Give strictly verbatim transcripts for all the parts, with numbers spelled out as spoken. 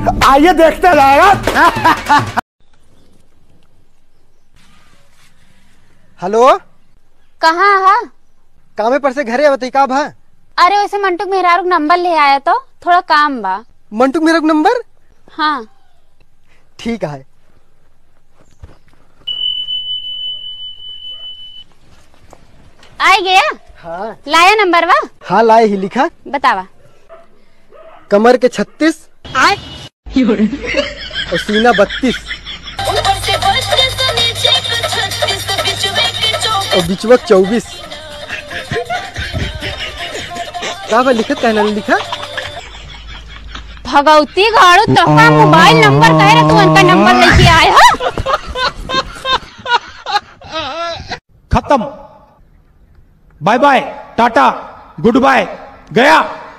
आइए देखते जाएगा। हेलो, कहाँ है? कामे पर से घरे बताई का भा? अरे वैसे मंटू मेहरारू नंबर ले आया तो थोड़ा काम बा। मंटू मेरा नंबर? हाँ ठीक है। आ गया? हाँ लाया नंबर वा? हाँ लाए ही, लिखा बतावा। कमर के छत्तीस और सीना बत्तीस और बिचवक चौबीस। क्या बा लिखत कहना लिखा? भगवती गाड़ू तो का मोबाइल नंबर कह रहा तू उनका नंबर लेके आया हो? खत्म, bye bye, tata, good bye, गया।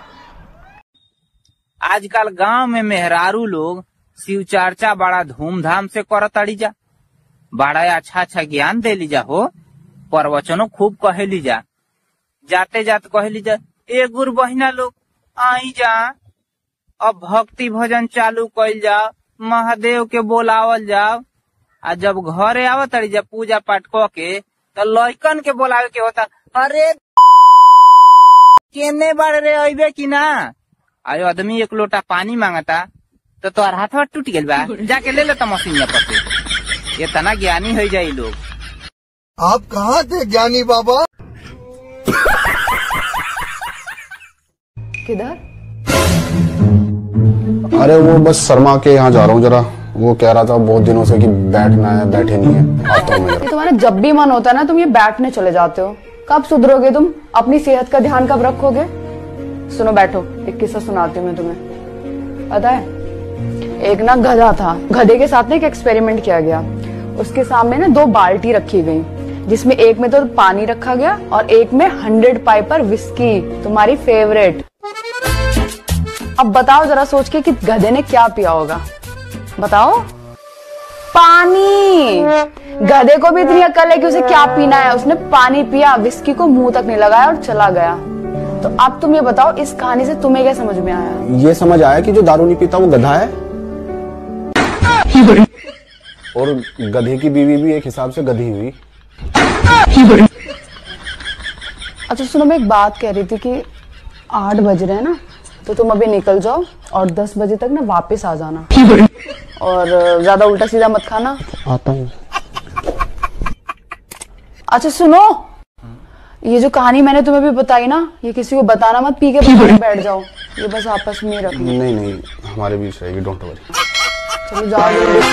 आजकल गांव में मेहरारू लोग शिव चर्चा बड़ा धूमधाम से करताड़ी जा, बड़ा अच्छा अच्छा ज्ञान दे लीजा हो, प्रवचनो खूब कहे लीजा। जाते जाते कहे लीजा, ए गुर बहिना लोग आई जा, अब भक्ति भजन चालू कइल जाओ, महादेव के बोलावल जाओ। आ जब घरे आवताड़ी जा पूजा पाठ क के तो लइकन के बोलावे के होता, अरे केने बाड़ रे अइबे की ना? आयो आदमी एक लोटा पानी मांगता तो तोहर हाथ टूट गेल बा, जाके ले लेता मशीनिया पर से। ये तना ज्ञानी हो जाई लोग। आप कहाँ थे ज्ञानी बाबा? किधर? अरे वो बस शर्मा के यहाँ जा रहा हूँ जरा, वो कह रहा था बहुत दिनों से कि बैठना है, बैठे नहीं है। आता हूँ मैं। तुम्हारा जब भी मन होता है ना तुम ये बैठने चले जाते हो। कब सुधरोगे तुम? अपनी सेहत का ध्यान कब रखोगे? सुनो बैठो, एक किस्सा सुनाती हूँ मैं तुम्हें। पता है एक ना गधा था, गधे के साथ ना एक एक्सपेरिमेंट किया गया। उसके सामने ना दो बाल्टी रखी गई, जिसमें एक में तो पानी रखा गया और एक में हंड्रेड पाइपर विस्की, तुम्हारी फेवरेट। अब बताओ जरा सोच के कि गधे ने क्या पिया होगा? बताओ। पानी। गधे को भी इतनी अक्ल है कि उसे क्या पीना है, उसने पानी पिया, विस्की को मुंह तक नहीं लगाया और चला गया। तो अब तुम ये बताओ इस कहानी से तुम्हें क्या समझ में आया? ये समझ आया कि जो दारू नहीं पीता वो गधा है, और गधे की बीवी भी एक हिसाब से गधी हुई। अच्छा सुनो, मैं एक बात कह रही थी कि आठ बज रहे हैं ना, तो तुम अभी निकल जाओ और दस बजे तक ना वापस आ जाना, और ज्यादा उल्टा सीधा मत खाना। आता हूँ। अच्छा सुनो, ये जो कहानी मैंने तुम्हें भी बताई ना, ये किसी को बताना मत, पी के बाहर बैठ जाओ, ये बस आपस में रखना। नहीं नहीं, हमारे बीच रहेगी, डोंट वरी। चलो जाओ।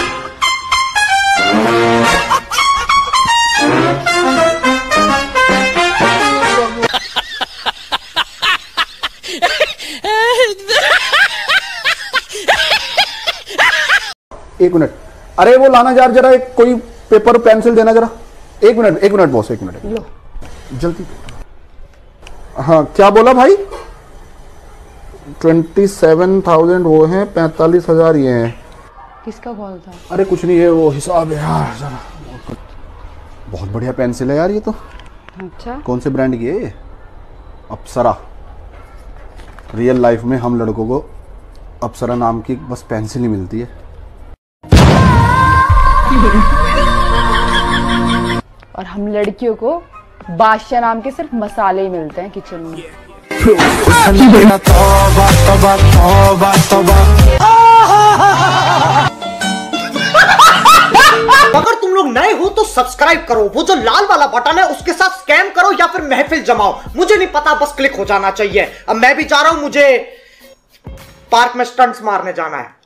एक मिनट, अरे वो लाना यार जरा, एक कोई पेपर पेंसिल देना जरा। एक मिनट एक मिनट बॉस, एक मिनट लो जल्दी। हाँ क्या बोला भाई? ट्वेंटी सेवन थाउजेंड वो है, पैंतालीस हजार ये है। किसका कॉल था? अरे कुछ नहीं है, वो हिसाब है यार जरा। बहुत बढ़िया पेंसिल है यार ये तो। अच्छा कौन से ब्रांड की है ये? अप्सरा। रियल लाइफ में हम लड़कों को अप्सरा नाम की बस पेंसिल ही मिलती है। और हम लड़कियों को बादशाह नाम के सिर्फ मसाले ही मिलते हैं किचन में। अगर तुम लोग नए हो तो सब्सक्राइब करो, वो जो लाल वाला बटन है उसके साथ स्कैम करो या फिर महफिल जमाओ, मुझे नहीं पता, बस क्लिक हो जाना चाहिए। अब मैं भी जा रहा हूं, मुझे पार्क में स्टंट्स मारने जाना है।